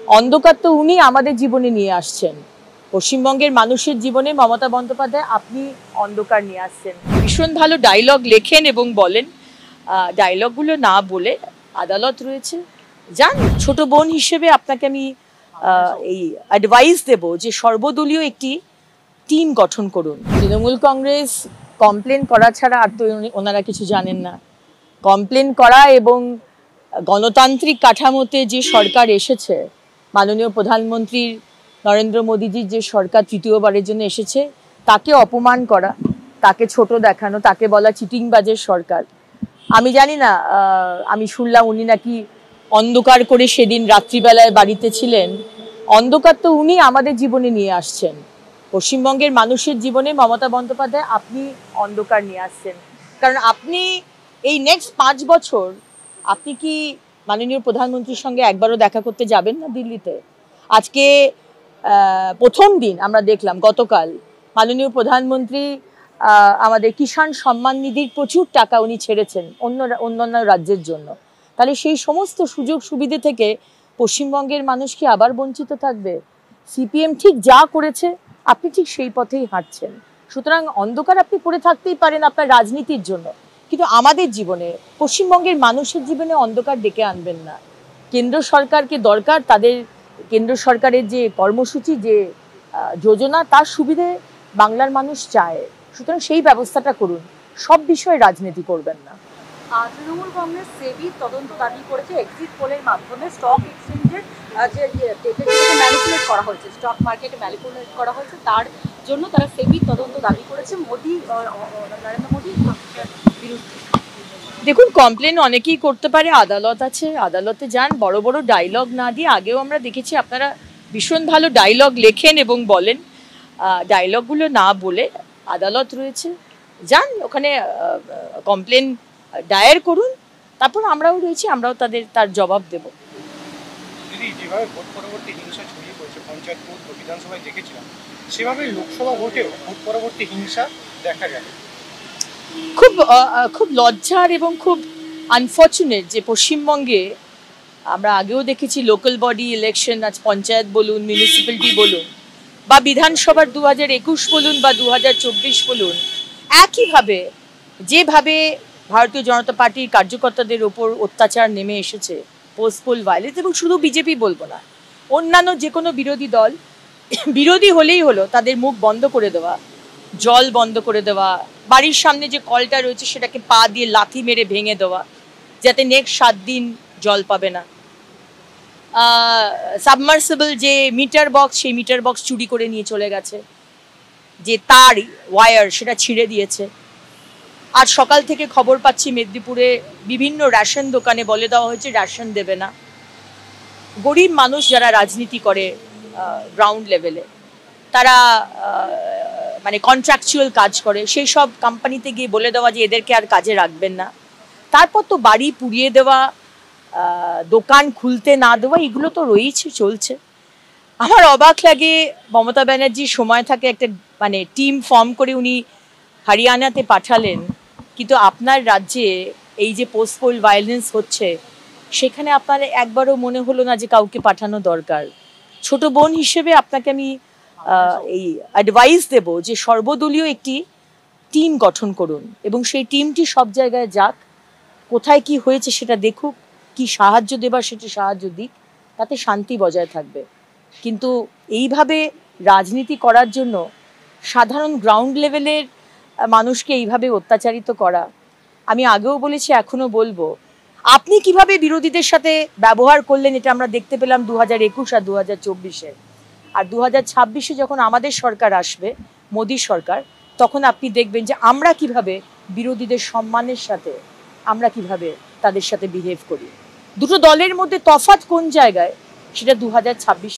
অন্ধকার তো উনি আমাদের জীবনে নিয়ে আসছেন। পশ্চিমবঙ্গের মানুষের জীবনে মমতা বন্দ্যোপাধ্যায় আপনি অন্ধকার নিয়ে আসছেন। ভীষণ ভালো ডায়লগ লেখেন এবং বলেন। ডায়লগগুলো না বলে আদালত রয়েছে, যান। ছোট বোন হিসেবে আপনাকে আমি এই অ্যাডভাইস দেব যে সর্বদলীয় একটি টিম গঠন করুন। তৃণমূল কংগ্রেস কমপ্লেন করা ছাড়া আর তো ওনারা কিছু জানেন না। কমপ্লেন করা এবং গণতান্ত্রিক কাঠামোতে যে সরকার এসেছে, মাননীয় প্রধানমন্ত্রী নরেন্দ্র মোদীজির যে সরকার তৃতীয়বারের জন্য এসেছে, তাকে অপমান করা, তাকে ছোট দেখানো, তাকে বলা চিটিংবাজের সরকার। আমি জানি না, আমি শুনলাম উনি নাকি অন্ধকার করে সেদিন রাত্রিবেলায় বাড়িতে ছিলেন। অন্ধকার তো উনি আমাদের জীবনে নিয়ে আসছেন। পশ্চিমবঙ্গের মানুষের জীবনে মমতা বন্দ্যোপাধ্যায় আপনি অন্ধকার নিয়ে আসছেন। কারণ আপনি এই নেক্সট 5 বছর আপনি কি মাননীয় প্রধানমন্ত্রীর সঙ্গে একবারও দেখা করতে যাবেন না দিল্লিতে? আজকে প্রথম দিন আমরা দেখলাম গতকাল মাননীয় প্রধানমন্ত্রী আমাদের কিষাণ সম্মান নিধির প্রচুর টাকা উনি ছেড়েছেন অন্যান্য রাজ্যের জন্য। তাহলে সেই সমস্ত সুযোগ সুবিধে থেকে পশ্চিমবঙ্গের মানুষ কি আবার বঞ্চিত থাকবে? সিপিএম ঠিক যা করেছে আপনি ঠিক সেই পথেই হাঁটছেন। সুতরাং অন্ধকার আপনি পড়ে থাকতেই পারেন আপনার রাজনীতির জন্য, কিন্তু আমাদের জীবনে, পশ্চিমবঙ্গের মানুষের জীবনে অন্ধকার ডেকে আনবেন না। কেন্দ্র সরকারকে দরকার, তাদের কেন্দ্র সরকারের যে কর্মসূচি, যে যোজনা, তার সুবিধে বাংলার মানুষ চায়। সুতরাং সেই ব্যবস্থাটা করুন, সব বিষয়ে রাজনীতি করবেন না। তৃণমূল কংগ্রেস সেবি তদন্ত দাবি করেছে এক্সিট পোলের মাধ্যমে স্টক এক্সচেঞ্জের যে ম্যানিপুলেট করা হয়েছে, স্টক মার্কেটে ম্যানিপুলেট করা হয়েছে, তার জন্য তারা সেবি তদন্ত দাবি করেছে নরেন্দ্র মোদীর বিরুদ্ধে। দেখুন, কমপ্লেন অনেকেই করতে পারে, আদালত আছে, আদালতে যান। বড় বড় ডায়লগ না দিয়ে, আগেও আমরা দেখেছি আপনারা ভীষণ ভালো ডায়লগ লেখেন এবং বলেন। ডায়লগগুলো না বলে আদালত রয়েছে, যান ওখানে কমপ্লেন দায়ের করুন। তারপর আমরাও রয়েছি, আমরাও তার জবাব দেব। দিদি, যেভাবে ভোট পরবর্তী হিংসা ছড়িয়ে পড়েছে পঞ্চায়েত ভোট ও বিধানসভায় দেখেছিলাম, সেভাবে লোকসভা ভোটেও ভোট পরবর্তী হিংসা দেখা গেল। খুব লজ্জার এবং খুব আনফর্চুনেট যে পশ্চিমবঙ্গে আমরা আগেও দেখেছি লোকাল বডি ইলেকশন, আজ পঞ্চায়েত বলুন, মিউনিসিপ্যালিটি বলুন, বা বিধানসভার 2021 বলুন বা 2024 বলুন, একইভাবে যেভাবে ভারতীয় জনতা পার্টির কার্যকর্তাদের ওপর অত্যাচার নেমে এসেছে, পোস্ট পোল ভায়োলেন্স, এবং শুধু বিজেপি বলবো না, অন্যান্য যে কোনো বিরোধী দল বিরোধী হলেই হলো তাদের মুখ বন্ধ করে দেওয়া, জল বন্ধ করে দেওয়া, বাড়ির সামনে যে কলটা রয়েছে সেটাকে পা দিয়ে লাথি মেরে ভেঙে দেওয়া, যাতে নেক্সট 7 দিন জল পাবে না। সাবমার্সিবল যে মিটার বক্স, সেই মিটার বক্স চুরি করে নিয়ে চলে গেছে, যে তার ওয়্যার সেটা ছিঁড়ে দিয়েছে। আজ সকাল থেকে খবর পাচ্ছি মেদিনীপুরে বিভিন্ন রেশন দোকানে বলে দেওয়া হয়েছে রেশন দেবে না। গরিব মানুষ যারা রাজনীতি করে গ্রাউন্ড লেভেলে, তারা মানে কন্ট্রাকচুয়াল কাজ করে, সেই সব কোম্পানিতে গিয়ে বলে দেওয়া যে এদেরকে আর কাজে রাখবেন না। তারপর তো বাড়ি পুড়িয়ে দেওয়া, দোকান খুলতে না দেওয়া, এগুলো তো রয়েছে, চলছে। আমার অবাক লাগে, মমতা ব্যানার্জির সময় থাকে একটা মানে টিম ফর্ম করে উনি হরিয়ানাতে পাঠালেন, কিন্তু আপনার রাজ্যে এই যে পোস্ট পোল ভায়োলেন্স হচ্ছে, সেখানে আপনার একবারও মনে হলো না যে কাউকে পাঠানো দরকার? ছোট বোন হিসেবে আপনাকে আমি এই অ্যাডভাইস দেব যে সর্বদলীয় একটি টিম গঠন করুন এবং সেই টিমটি সব জায়গায় যাক, কোথায় কি হয়েছে সেটা দেখুক, কি সাহায্য দেবার সেটি সাহায্য দিক, তাতে শান্তি বজায় থাকবে। কিন্তু এইভাবে রাজনীতি করার জন্য সাধারণ গ্রাউন্ড লেভেলের মানুষকে এইভাবে অত্যাচারিত করা, আমি আগেও বলেছি, এখনো বলবো, আপনি কিভাবে বিরোধীদের সাথে ব্যবহার করলেন এটা আমরা দেখতে পেলাম 2021 আর 2024-এ। আর 2026-এ যখন আমাদের সরকার আসবে, মোদী সরকার, তখন আপনি দেখবেন যে আমরা কিভাবে বিরোধীদের সম্মানের সাথে আমরা কিভাবে তাদের সাথে বিহেভ করি। দুটো দলের মধ্যে তফাৎ কোন জায়গায়, সেটা 2026